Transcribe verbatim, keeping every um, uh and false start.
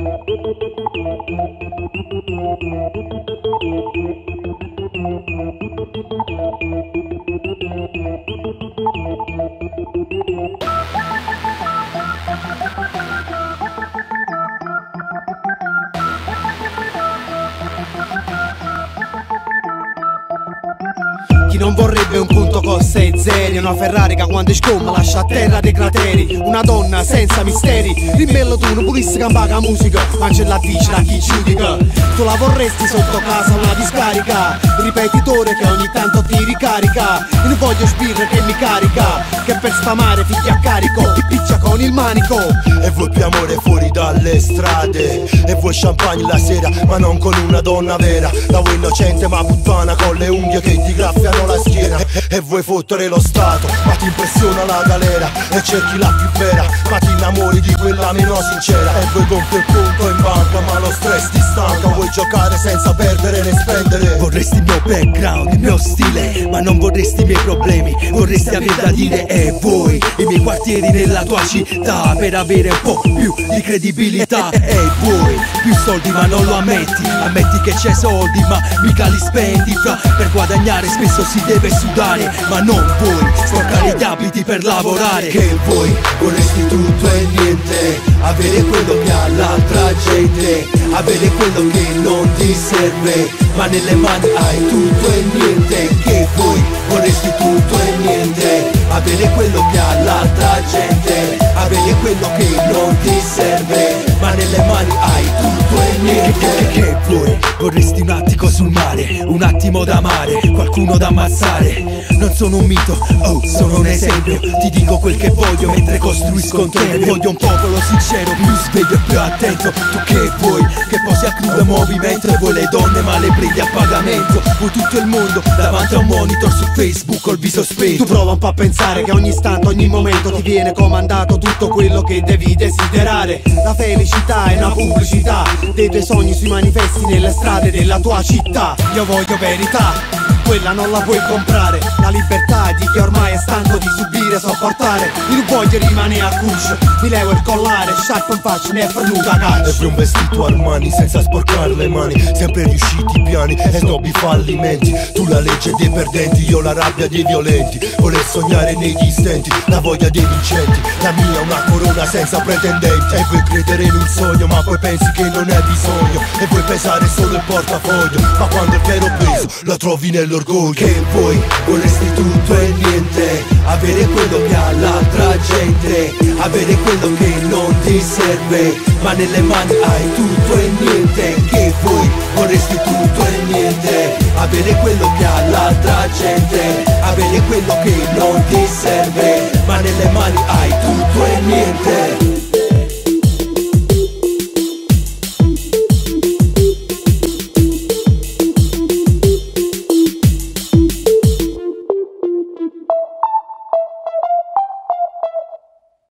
Chi non vorrebbe un punto con sei zeri, una Ferrari che quando scomma lascia a terra dei crateri, una donna senza misteri, rimbello tu non pulisse campare la musica, ma ce la dice da chi giudica. Tu la vorresti sotto casa una discarica, ripetitore che ogni tanto ti ricarica. Io non voglio sbirre che mi carica, che per sfamare figli a carico ti piccia con il manico. E vuoi più amore fuori dalle strade, e vuoi champagne la sera ma non con una donna vera. La vuoi innocente ma puttana con le unghie che ti graffiano la schiena. E vuoi fottere lo Stato ma ti impressiona la galera, e cerchi la più vera ma ti innamori di quella meno sincera. E vuoi gonfio il punto in banca ma lo stress ti stanca, vuoi giocare senza perdere né spendere. Vorresti il mio background, il mio stile, ma non vorresti i miei problemi, vorresti avere da dire. E vuoi i miei quartieri nella tua città per avere un po' più di credibilità. E vuoi più soldi ma non lo ammetti, ammetti che c'è soldi ma mica li spendi. Fra per guadagnare spesso si deve sudare, ma non vuoi sporcare gli abiti per lavorare. Che vuoi? Vorresti tutto e niente, avere quello che ha l'altra gente, avere quello che non ti serve, ma nelle mani hai tutto e niente. Che vuoi? Vorresti tutto e niente, avere quello che ha l'altra gente, avere quello che non ti serve, ma nelle mani hai tutto e niente. Che, che, che vuoi? Vorresti un attico sul mare, un attimo da amare, qualcuno da ammazzare. Non sono un mito, oh, sono un esempio. Ti dico quel che voglio mentre costruisco un tempio. Voglio un popolo sincero, più sveglio e più attento. Tu che vuoi? Che posi a crudo movimento. E vuoi le donne ma le prendi a pagamento. Vuoi tutto il mondo davanti a un monitor su Facebook col viso spento. Tu prova un po' a pensare che ogni istante, ogni momento ti viene comandato tutto quello che devi desiderare. La felicità è una pubblicità dei tuoi sogni sui manifesti nelle strade della tua città. Io voglio verità, quella non la puoi comprare. La libertà di chi ormai è stanco di subire e sopportare. Io non voglio rimanere a cuscio, mi levo il collare, sciarpa in faccia ne è venuta caccia. E più un vestito Armani senza sporcare le mani, sempre riusciti piani e snobbi fallimenti. Tu la legge dei perdenti, io la rabbia dei violenti. Voler sognare negli stenti, la voglia dei vincenti. La mia una corona senza pretendenti. E vuoi credere in un sogno ma poi pensi che non hai bisogno, e vuoi pesare solo il portafoglio, ma quando il vero peso lo trovi nell'orgoglio. Che vuoi? Vorresti tutto e niente, avere quello che ha l'altra gente, avere quello che non ti serve, ma nelle mani hai tutto e niente. Che vuoi? Vorresti tutto e niente, avere quello che ha l'altra gente, avere quello che non ti serve, ma nelle mani hai tutto